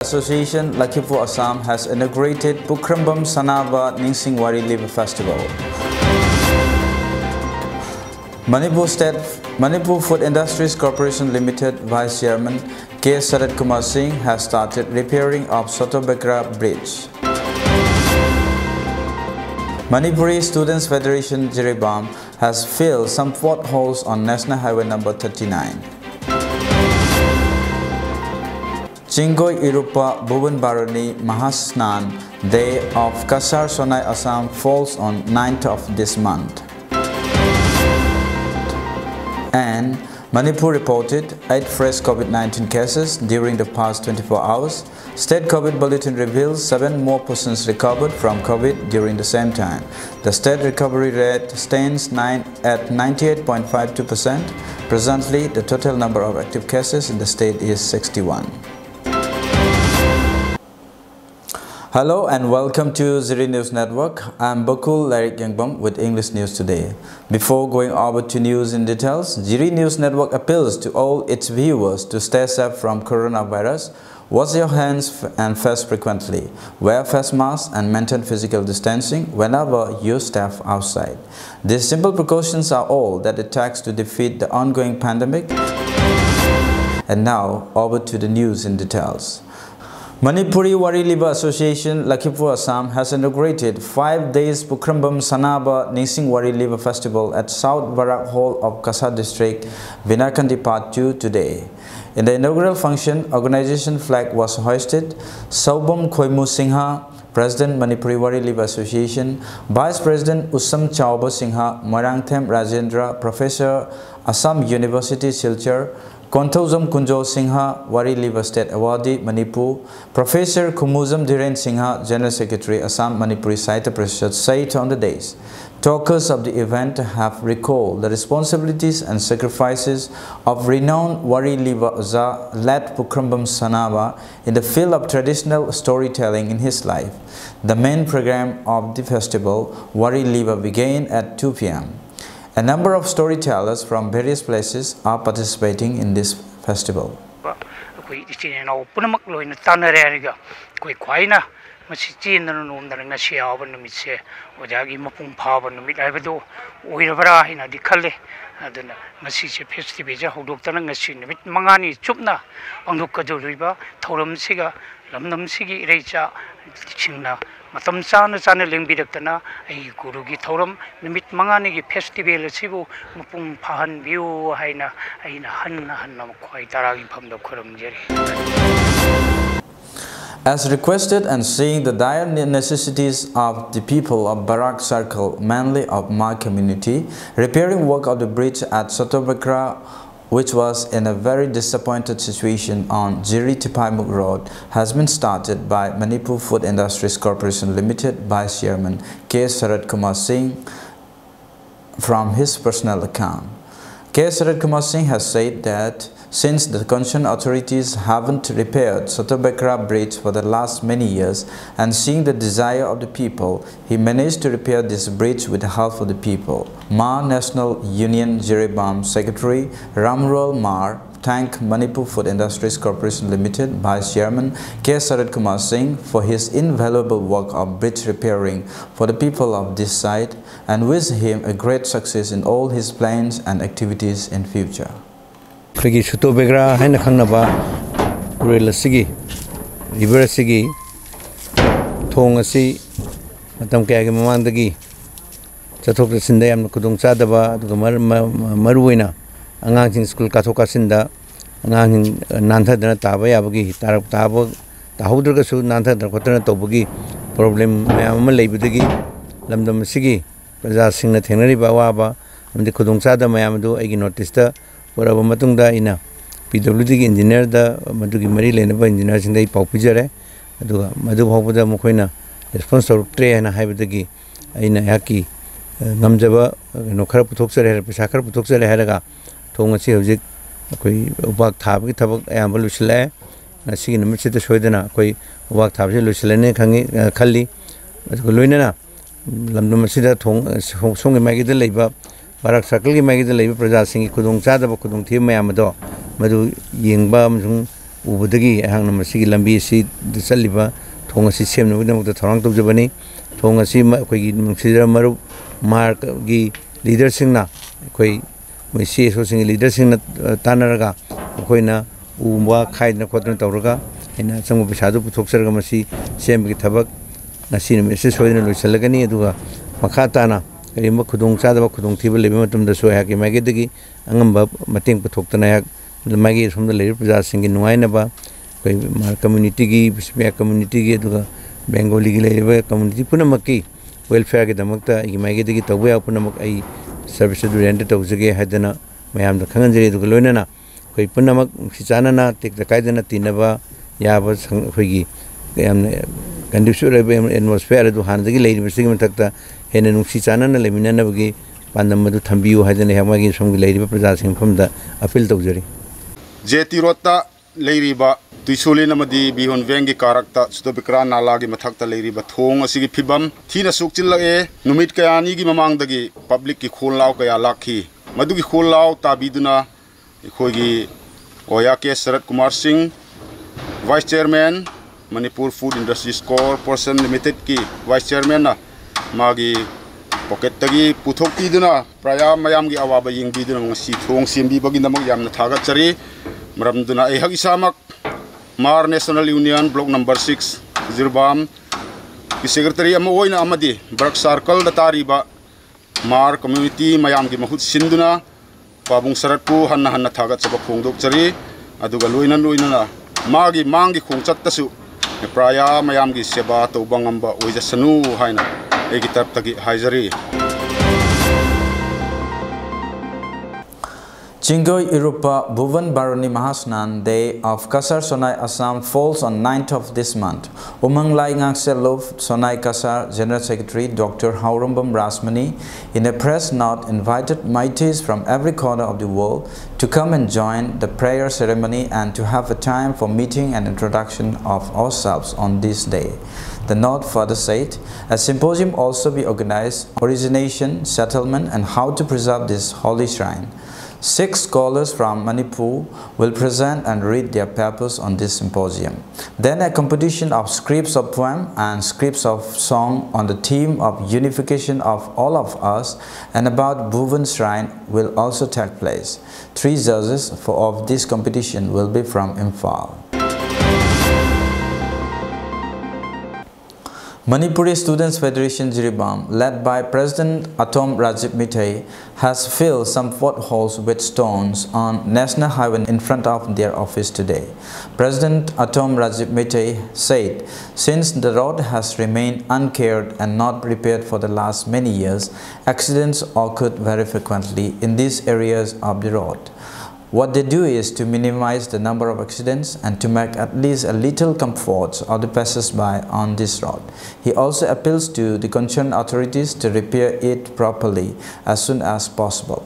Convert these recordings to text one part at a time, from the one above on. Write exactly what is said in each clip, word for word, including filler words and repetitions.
Association, Lakhipur, Assam has inaugurated Pukrambam Sanaba Ningsing Wari Liver Festival. Manipur State Manipur Food Industries Corporation Limited Vice Chairman K. Sarat Kumar Singh has started repairing of Sotobekra Bridge. Manipuri Students Federation Jiribam has filled some potholes on National Highway number thirty-nine. Chingoi Irupa Bhuban Barani Mahasnan Day of Kasar Sonai Assam falls on ninth of this month. And Manipur reported eight fresh COVID nineteen cases during the past twenty-four hours. State COVID Bulletin reveals seven more persons recovered from COVID during the same time. The state recovery rate stands nine at ninety-eight point five two percent. Presently, the total number of active cases in the state is sixty-one. Hello and welcome to Ziri News Network. I'm Bakul Larik Yangbam with English News Today. Before going over to news in details, Ziri News Network appeals to all its viewers to stay safe from coronavirus. Wash your hands and face frequently. Wear face masks and maintain physical distancing whenever you step outside. These simple precautions are all that it takes to defeat the ongoing pandemic. And now, over to the news in details. Manipuri Wari Liva Association, Lakhipur, Assam has inaugurated five days Pukrambam Sanaba Ningsing Wari Liva Festival at South Barak Hall of Kasar District, Vinakandi Part two today. In the inaugural function, organization flag was hoisted. Saubam Khoimu Singha, President Manipuri Wari Liva Association, Vice President Usam Chauba Singha, Marangthem Rajendra, Professor, Assam University Silchar, Konthauzam Kunjo Singha, Wari Liva State Awardee, Manipur, Professor Kumuzam Dhiren Singha, General Secretary, Assam Manipuri Sahitya Parishad, said on the days. Talkers of the event have recalled the responsibilities and sacrifices of renowned Wari Liva Oza, led Pukrambam Sanaba, in the field of traditional storytelling in his life. The main program of the festival, Wari Liva, began at two p m A number of storytellers from various places are participating in this festival. Matam sana sana lengbidaktana ai gurugi thoram nimit mangani gi festival asibu mupung phahan view haina aina hanna hanna khoi taragi phamda khuramjeri. As requested and seeing the dire necessities of the people of Barak Circle, mainly of my community, repairing work of the bridge at Sotobekra, which was in a very disappointed situation on Jiri Tipaimuk Road, has been started by Manipur Food Industries Corporation Limited Vice Chairman K. Sarat Kumar Singh from his personal account. K. Sarat Kumar Singh has said that since the concerned authorities haven't repaired Sotobekra Bridge for the last many years, and seeing the desire of the people, he managed to repair this bridge with the help of the people. Ma National Union Jiribam Secretary Ramrual Mar thanked Manipur Food Industries Corporation Limited Vice Chairman K. Sarat Kumar Singh for his invaluable work of bridge repairing for the people of this site, and wished him a great success in all his plans and activities in future. Krigi Sotobekra haina khangnaba rel asigi river asigi thong asi matam kaya gi mamandagi chathok sinda yam kudung chadaba aduga maruina angang school kathoka sinda angang nantha dana taba yabagi tarak taba tahudra su nantha dana khotana tobagi problem mayam ma leibudagi lamdam asigi praja singna thenari ba wa ba amdi kudung chada mayam du agi notice ta Poraba matungda ina P W D engineer da madugi mari lenaba engineer sindai paupijare aduga madu bhawpada mukhoina response toruktre ana haibadagi aina yaki ngamjaba no khara puthokchare pesa khara puthokchare haraga thongasi hojik koi ubak thabagi thabak ayamba lusile asigi namitse soidana koi ubak thabje lusilene khangi khalli aduga loinana lamdum sida thong songi magi de leiba Barak Circle ki magi de leiba praja singi kudung chada ba kudung thi mayam do madu yengba amsung ubudagi ahang namasi lambi si saliba thong asi semna budamukta thorang tawjabani thong asi akhoi nungsira maru mark gi leader singna akhoi mai C S O sing leader singna tanaraga akhoi umwa khaidna khotna tawraga ina changbu pisadu puthokserga masi semgi thabak nasi message soidna loisalagani aduga makha tana karima khudong chadaba khudong thiba lebe matumda so ha ki magi dagi angamba mateng puthokna yak magi somda leir praja singi nuaina ba koi mar community gi bisme community gi aduga bengali gi leir community punamaki welfare gi damakta gi magi dagi tawya punamak ai service du rent tawjage hadana mayam da khanganjeri aduga loinana koi punamak sichana tek da kaidana tinaba yaba khoi gi conducive atmosphere du han dagi leir bisigi matakta hena nungsi chana na lemina na bagi pandam madu thambiu hadana hamagi somgi leir praja sing famda appeal tawjari jeti rota leiriba tuisuli namadi bihon vengi karakta sutobikra nalagi mathakta leiriba thong asigi phibam thina sukchilla e numit kayani gi mamang dagi public ki kholaw kaya lakhi madugi kholaw tabiduna ikhoigi oya ke Sarat Kumar Singh vice chairman Manipur Food Industries Corporation Limited ki vice chairman na magi pocket tagi puthok tiduna praya mayam gi awaba ying biduna ngasi thong simbi bagi namag yamna thaga chari maramduna ai hagi samak Mar National Union block number six Zirbam ki secretary ama oina amadi Brak Circle da tariba Mar community mayam gi mahut sinduna pabung saratku hanna hanna thaga chaba khongdok chari aduga loina loina na magi mangi khongchat tasu praya mayam gi seba to bangamba oija sanu haina egi tarp tagi haizari Chingoi Irupa Bhuvan Barani Mahasnan Day of Kasar Sonai Assam falls on ninth of this month. Umang Lai Ngakselov Sonai Kasar General Secretary Doctor Haurambam Rasmani in a press note invited Maitis from every corner of the world to come and join the prayer ceremony and to have a time for meeting and introduction of ourselves on this day. The note further said, a symposium also be organized, origination, settlement and how to preserve this holy shrine. Six scholars from Manipur will present and read their papers on this symposium. Then a competition of scripts of poem and scripts of song on the theme of unification of all of us and about Bhuvan Shrine will also take place. Three judges for of this competition will be from Imphal. Manipuri Students Federation Jiribam, led by President Atom Rajib Mitay, has filled some potholes with stones on National Highway in front of their office today. President Atom Rajib Mitay said, since the road has remained uncared and not repaired for the last many years, accidents occurred very frequently in these areas of the road. What they do is to minimize the number of accidents and to make at least a little comfort of the passers-by on this road. He also appeals to the concerned authorities to repair it properly as soon as possible.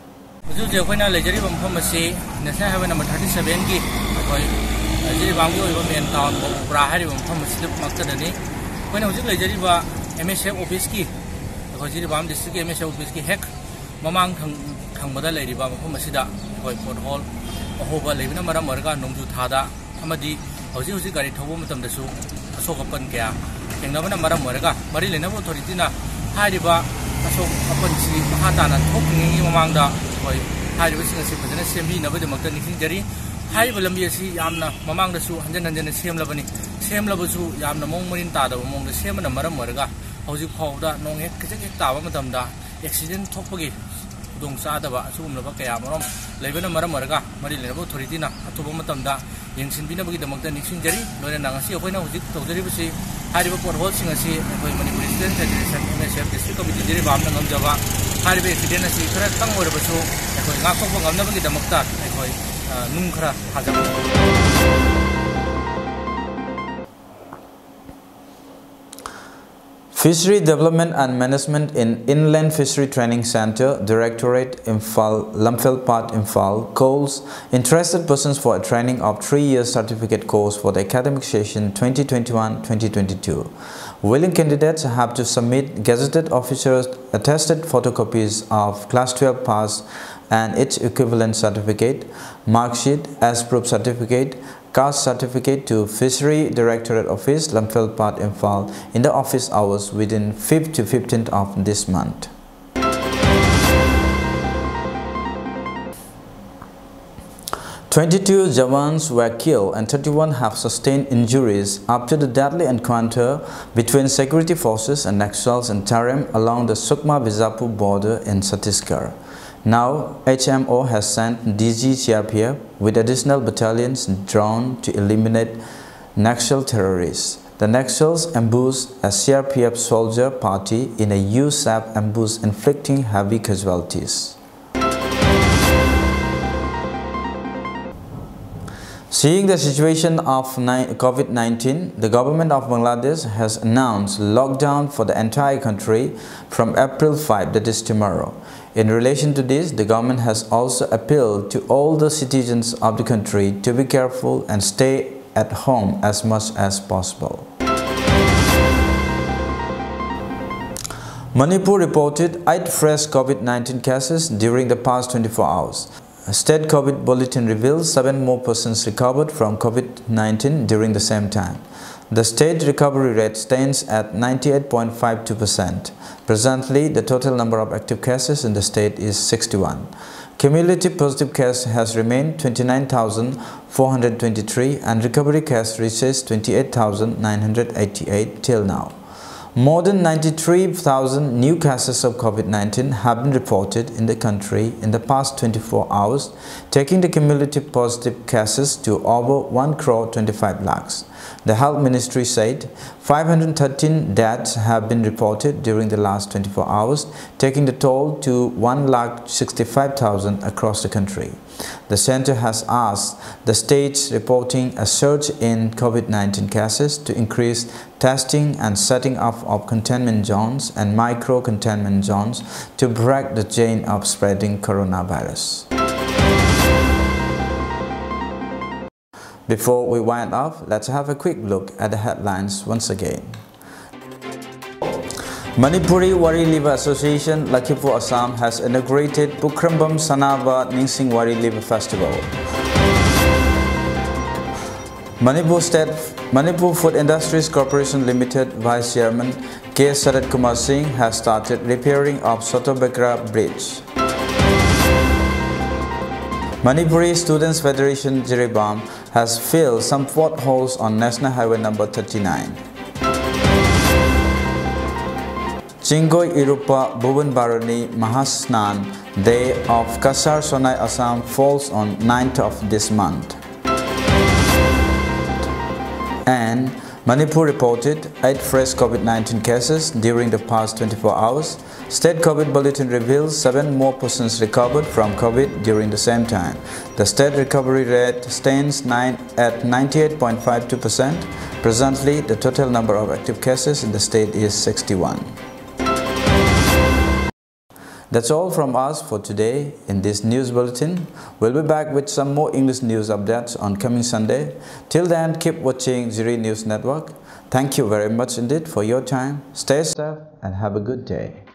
Mamang Kangmada Lady Bamasida, Port Hall, Ahoba, Levina Maramorga, Nomju Tada, Hamadi, Ozi Gari Tobumatam the Su, Asoka Pankea, Kingdom Maramorga, Marilena Toritina, Hadiba, Asok Apansi, Hatana, talking among the High Wisconsin, Assembly, Nova the Maternity Jerry, High Volumbiasi, Yamna, Mamang the Su, and then the same Labani, same Labusu, Yamna Momarin Tada, among the same and Maramorga, Ozi Powda, Nong Tawamatamda. Accident Topagi, Dung Sadava, Sum Lavaka, Levena Maramaraga, Marilena Toritina, Atobomatamda, Yensin Binabaki, the Mountain Injury, Lorenangasi, when I was to the River, Haribo Port Horsing a sea, when Manipur President and M S F District Committee Bam of Java, Haribo Fidency, correct tongue or so, and Nakoko, I'm never get the Mokta, Nunkra Hazam. Fishery Development and Management in Inland Fishery Training Center, Directorate Imphal, Lamphel-Pat Imphal, calls interested persons for a training of three-year certificate course for the academic session twenty twenty-one twenty twenty-two. Willing candidates have to submit gazetted officers attested photocopies of Class twelve pass and its equivalent certificate, mark sheet, as proof certificate, caste certificate to Fishery Directorate Office, Lamphel-Pat, Imphal in the office hours within fifth to fifteenth of this month. twenty-two Jawans were killed and thirty-one have sustained injuries after the deadly encounter between security forces and Naxals in Tarim along the Sukma-Bijapur border in Chhattisgarh. Now, H M O has sent D G C R P F with additional battalions drawn to eliminate Naxal terrorists. The Naxals ambushed a C R P F soldier party in a U S A P ambush, inflicting heavy casualties. Seeing the situation of COVID nineteen, the government of Bangladesh has announced lockdown for the entire country from April fifth, that is tomorrow. In relation to this, the government has also appealed to all the citizens of the country to be careful and stay at home as much as possible. Manipur reported eight fresh COVID nineteen cases during the past twenty-four hours. A state COVID bulletin reveals seven more persons recovered from COVID nineteen during the same time. The state recovery rate stands at ninety-eight point five two percent. Presently, the total number of active cases in the state is sixty-one. Cumulative positive case has remained twenty-nine thousand four hundred twenty-three and recovery case reaches twenty-eight thousand nine hundred eighty-eight till now. More than ninety-three thousand new cases of COVID nineteen have been reported in the country in the past twenty-four hours, taking the cumulative positive cases to over one crore twenty-five lakhs. The Health Ministry said five hundred thirteen deaths have been reported during the last twenty-four hours, taking the toll to one lakh sixty-five thousand across the country. The center has asked the states reporting a surge in COVID nineteen cases to increase testing and setting up of containment zones and micro-containment zones to break the chain of spreading coronavirus. Before we wind up, let's have a quick look at the headlines once again. Manipuri Wari Liva Association, Lakhipur, Assam has inaugurated Pukrambam Sanaba Ningsing Wari Liva Festival. Manipur State Manipur Food Industries Corporation Limited Vice Chairman K. Sarat Kumar Singh has started repairing of Sotobekra Bridge. Manipuri Students Federation Jiribam has filled some potholes on National Highway number thirty-nine. Chingoi Irupa Bhuban Barani Mahasnan Day of Kasar Sonai Assam falls on ninth of this month. And Manipur reported eight fresh COVID nineteen cases during the past twenty-four hours. State COVID bulletin reveals seven more persons recovered from COVID during the same time. The state recovery rate stands at ninety-eight point five two percent. Presently, the total number of active cases in the state is sixty-one. That's all from us for today in this news bulletin. We'll be back with some more English news updates on coming Sunday. Till then, keep watching Ziri News Network. Thank you very much indeed for your time. Stay safe and have a good day.